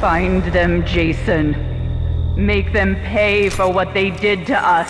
Find them, Jason. Make them pay for what they did to us.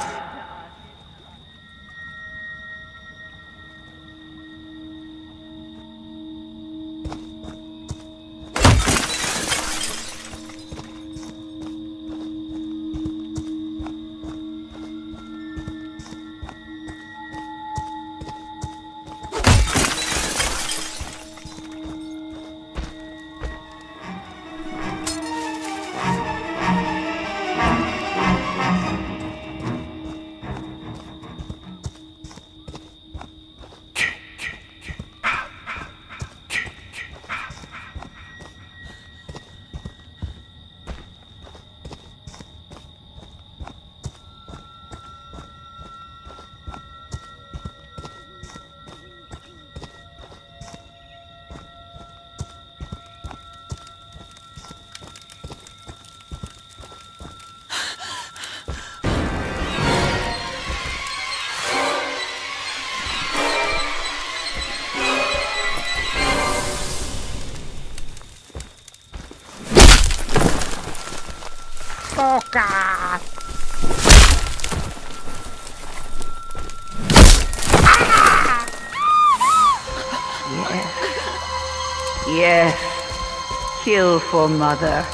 Focus! Yes. Kill for Mother.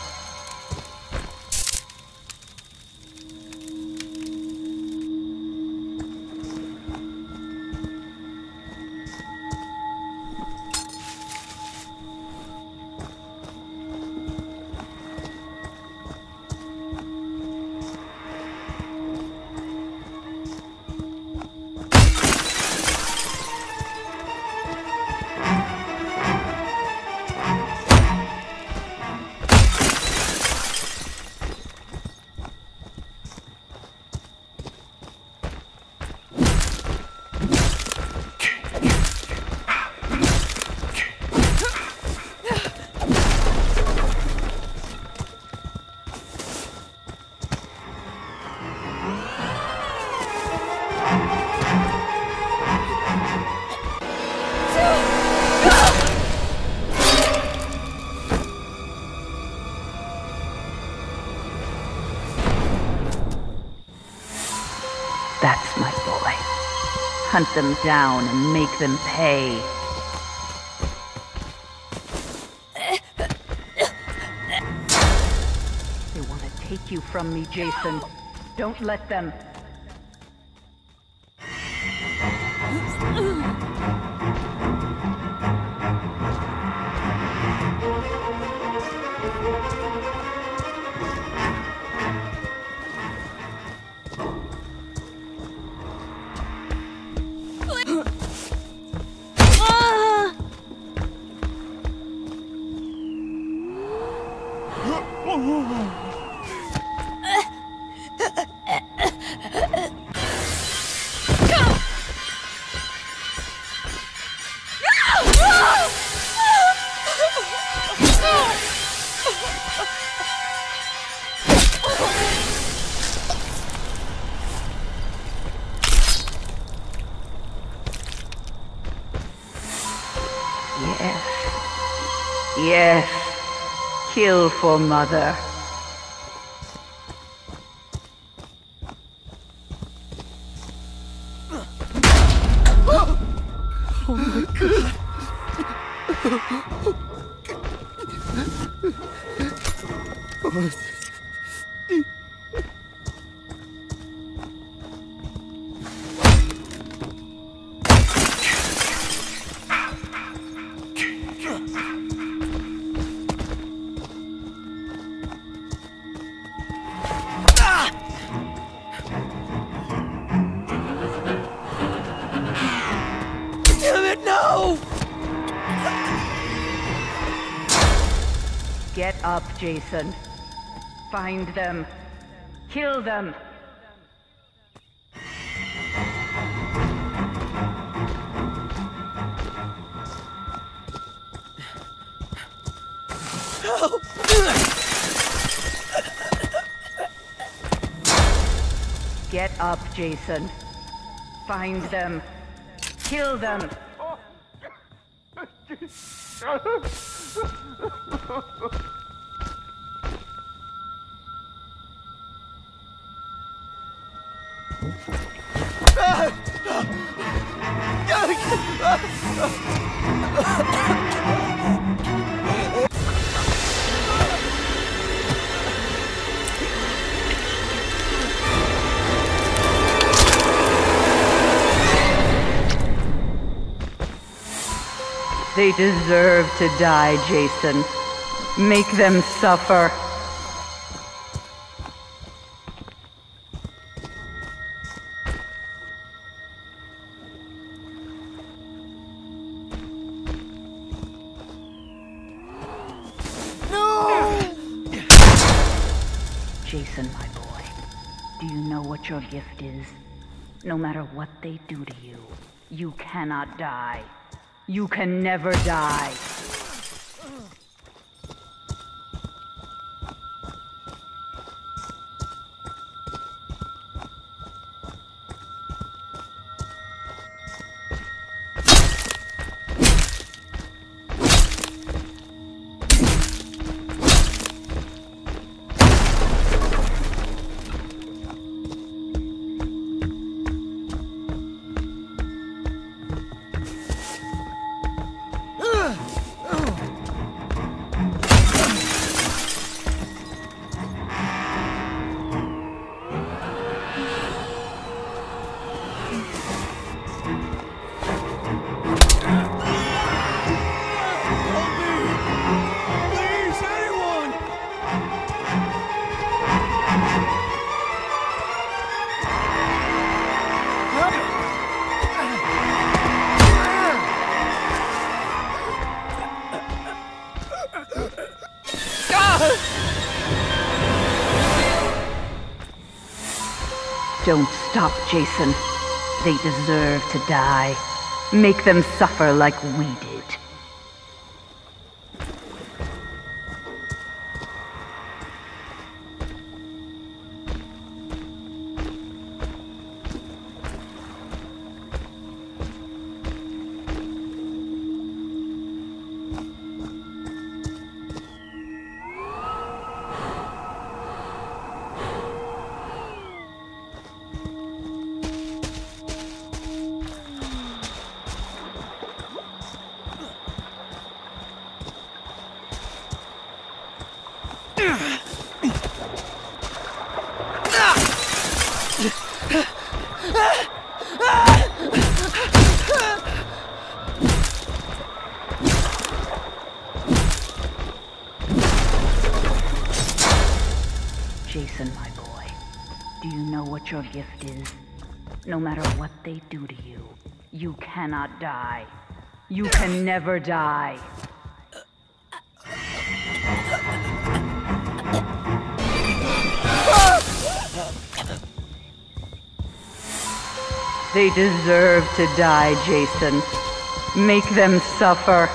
That's my boy. Hunt them down and make them pay. They want to take you from me, Jason. Don't let them. Yes. Kill for Mother. Oh my God. Get up, Jason. Find them. Kill them. Help! Get up, Jason. Find them. Kill them. They deserve to die, Jason. Make them suffer. Jason, my boy, do you know what your gift is? No matter what they do to you, you cannot die. You can never die. Don't stop, Jason. They deserve to die. Make them suffer like we did. Jason, my boy, do you know what your gift is? No matter what they do to you, you cannot die. You can never die. They deserve to die, Jason. Make them suffer.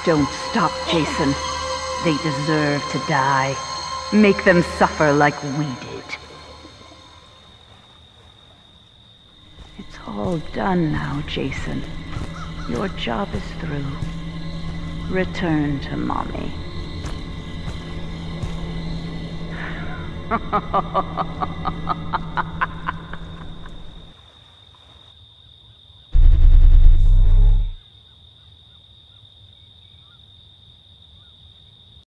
Don't stop, Jason. They deserve to die. Make them suffer like we did. It's all done now, Jason. Your job is through. Return to Mommy.